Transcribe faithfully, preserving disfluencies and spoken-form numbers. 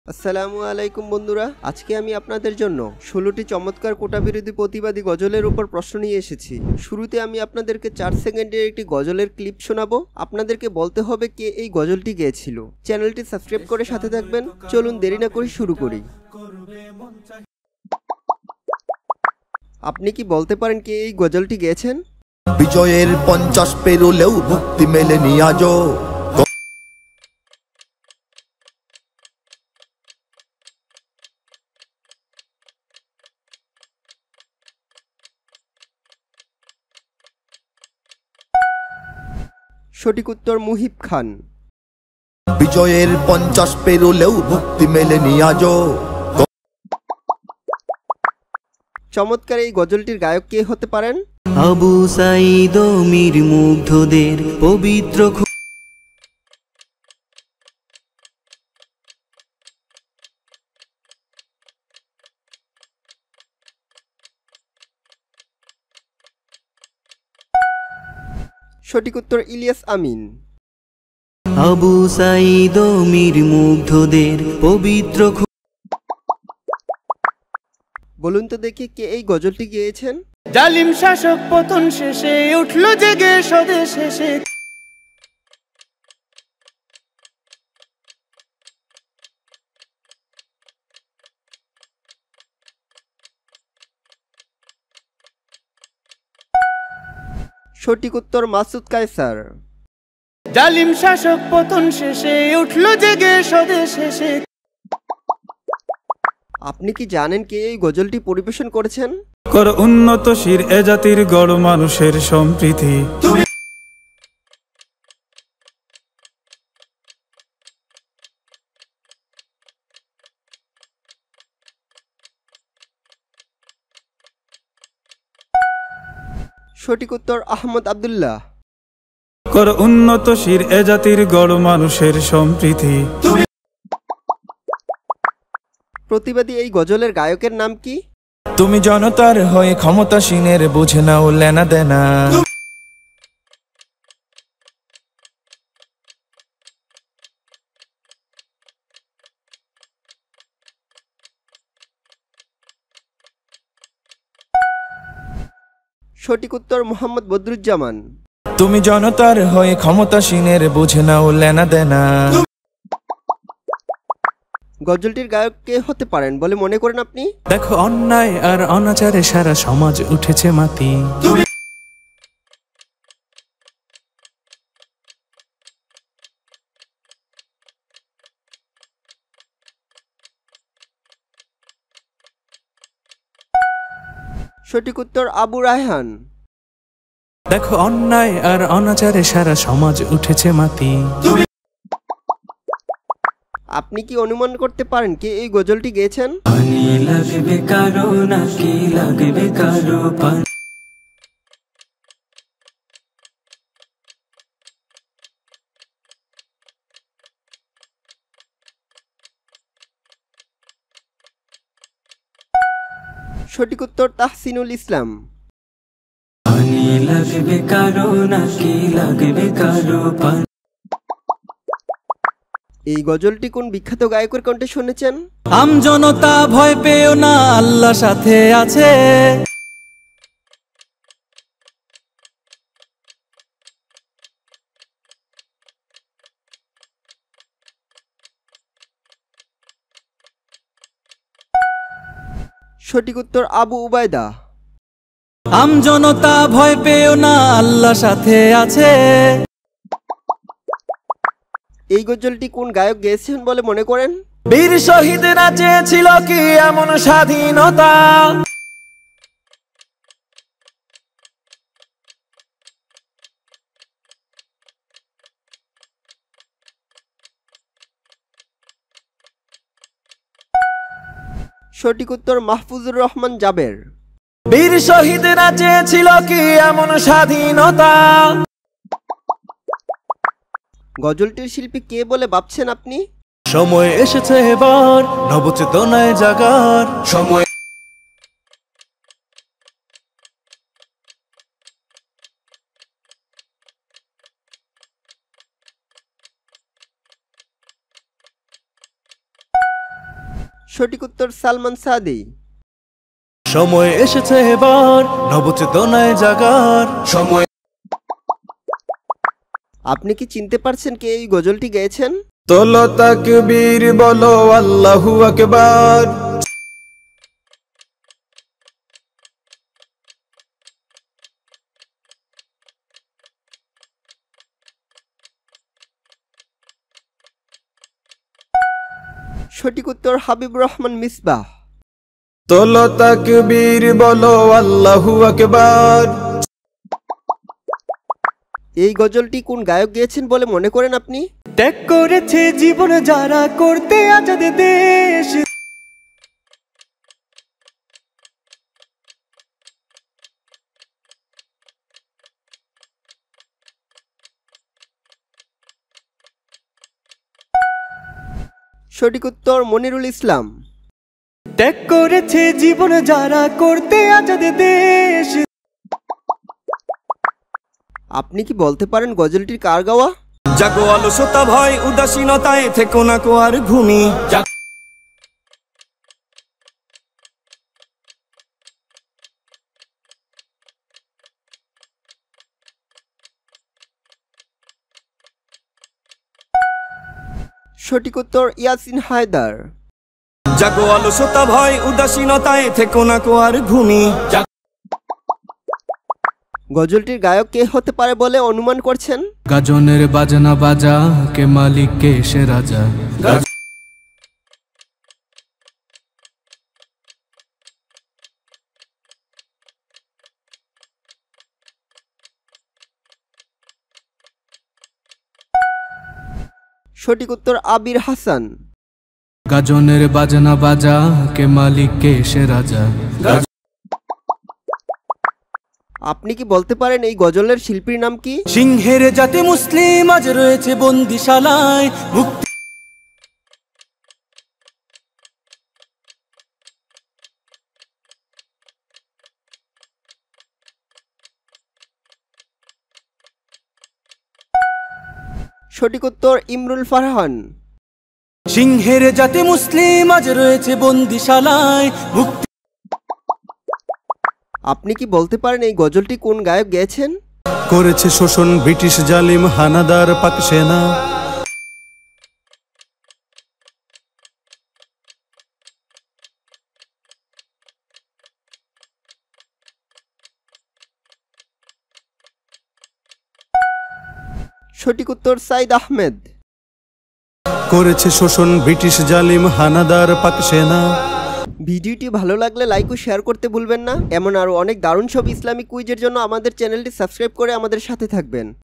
আসসালামু আলাইকুম বন্ধুরা, আজকে আমি আপনাদের জন্য ষোলোটি চমৎকার কোটা বিরোধী প্রতিবাদী গজলের উপর প্রশ্ন নিয়ে এসেছি। শুরুতে আমি আপনাদেরকে চার সেকেন্ডের একটি গজলের ক্লিপ শোনাবো। আপনাদেরকে বলতে হবে কে এই গজলটি গেয়েছিল। চ্যানেলটি সাবস্ক্রাইব করে সাথে থাকবেন। চলুন দেরি না করে শুরু করি। আপনি কি বলতে পারেন কে এই গজলটি গেয়েছেন? বিজয়ের পঞ্চাশ পেরোলেও মুক্তি মেলেনি আজও। সঠিক উত্তর মুহিব খান। বিজয়ের পঞ্চাশ পেরোলেও মুক্তি মেলেনি আজও। চমৎকার এই গজলটির গায়ক কে হতে পারেন? আবু সাঈদ ও মীর মুগ্ধদের পবিত্র সঠিক উত্তর ইলিয়াস আমিন। আবু সাঈদ ও মীর মুগ্ধদের পবিত্র। বলুন তো দেখি কে এই গজলটি গেয়েছেন? জালিম শাসক পতন শেষে উঠল জেগে স্বদেশ শেষে। সঠিক উত্তর মাসুদ কায়সার। জালিম শাসক পতন শেষে উঠল জেগে স্বদেশ শেষে। আপনি কি জানেন কে এই গজলটি পরিবেশন করেছেন? কর উন্নত শির এ জাতির গড় মানুষের সম্প্রীতি। সঠিক উত্তর আহমদ আব্দুল্লাহ। কর উন্নত শির এ জাতির গড় মানুষের সম্প্রীতি। প্রতিবাদী এই গজলের গায়কের নাম কি? তুমি জনতার হয়ে ক্ষমতাসীনের বুঝে নাও লেনা দেনা। সঠিক উত্তর মোহাম্মদ বদরুজ্জামান। তুমি জনতার হয়ে ক্ষমতাসীনের বুঝে নাও লেনা দেনা। গজলটির গায়ক কে হতে পারেন বলে মনে করেন আপনি? দেখো অন্যায় আর অনাচারে সারা সমাজ উঠেছে মাতি। সঠিক উত্তর আবু রায়হান। দেখো অন্যায় আর অনাচারে সারা সমাজ উঠেছে মাতি। আপনি কি অনুমান করতে পারেন কে এই গজলটি গেয়েছেন? পানি লাগবে কারো নাকি লাগবে কারো পানি। সঠিক উত্তর তাহসিনুল ইসলাম। পানি লাগবে কারো নাকি লাগবে কারো পানি। এই গজলটি কোন বিখ্যাত গায়কের কণ্ঠে শুনেছেন? আম জনতা ভয় পেও না, আল্লাহ সাথে আছে। সঠিক উত্তর আবু উবায়দা। আম জনতা ভয় পেও না, আল্লাহ সাথে আছে। এই গজলটি কোন গায়ক গেয়েছেন বলে মনে করেন? বীর শহীদরা চেয়েছিল কি এমন স্বাধীনতা। সঠিক উত্তর মাহফুজুর রহমান জাবের। বীর শহীদরা চেয়েছিল কি এমন স্বাধীনতা। গজলটির শিল্পী কে বলে ভাবছেন আপনি? সময় এসেছে এবার নবচেতনায় জাগার সময়। সঠিক উত্তর সালমান সাদি। সময় এসেছে এবার নবচেতনায় জাগার সময়। আপনি কি চিনতে পারছেন কে এই গজলটি গেয়েছেন? তোলো তাকবীর বলো আল্লাহু আকবার। সঠিক উত্তর হাবিবুর রহমান মিসবাহ। তোলো তাকবীর বলো আল্লাহু আকবার। এই গজলটি কোন গায়ক গেয়েছেন বলে মনে করেন আপনি? ত্যাগ করেছে জীবন যারা করতে আজাদ দেশ। সঠিক উত্তর মনিরুল ইসলাম। ত্যাগ করেছে জীবন যারা করতে আজাদ দেশ। আপনি কি বলতে পারেন গজলটির কার গাওয়া? জাগো অলসতা ভয় উদাসীনতায় থেকো না কো আর ঘুমি। সঠিক উত্তর ইয়াসিন হায়দার। জাগো অলসতা ভয় উদাসীনতায় থেকো না কো আর ঘুমি। গজলটির গায়ক কে হতে পারে বলে অনুমান করছেন? গাজনের বাজনা বাজা কে মালিক কে সে রাজা। সঠিক উত্তর আবির হাসান। গাজনের বাজনা বাজা কে মালিক কে সে রাজা। আপনি কি বলতে পারেন এই গজলের শিল্পীর নাম কি? সিংহের জাতি মুসলিম আজ রয়েছে বন্দিশালায় মুক্তি। সঠিক উত্তর ইমরুল ফারহান। সিংহের জাতি মুসলিম আজ রয়েছে বন্দিশালায় মুক্তি। আপনি কি বলতে পারেন এই গজলটি কোন গায়ক গেয়েছেন? করেছে শোষণ ব্রিটিশ জালিম হানাদার পাক সেনা। সঠিক উত্তর সাইদ আহমেদ। করেছে শোষণ ব্রিটিশ জালিম হানাদার পাক সেনা। ভিডিওটি ভালো লাগলে লাইক ও শেয়ার করতে ভুলবেন না। এমন আরও অনেক দারুণ সব ইসলামিক কুইজের জন্য আমাদের চ্যানেলটি সাবস্ক্রাইব করে আমাদের সাথে থাকবেন।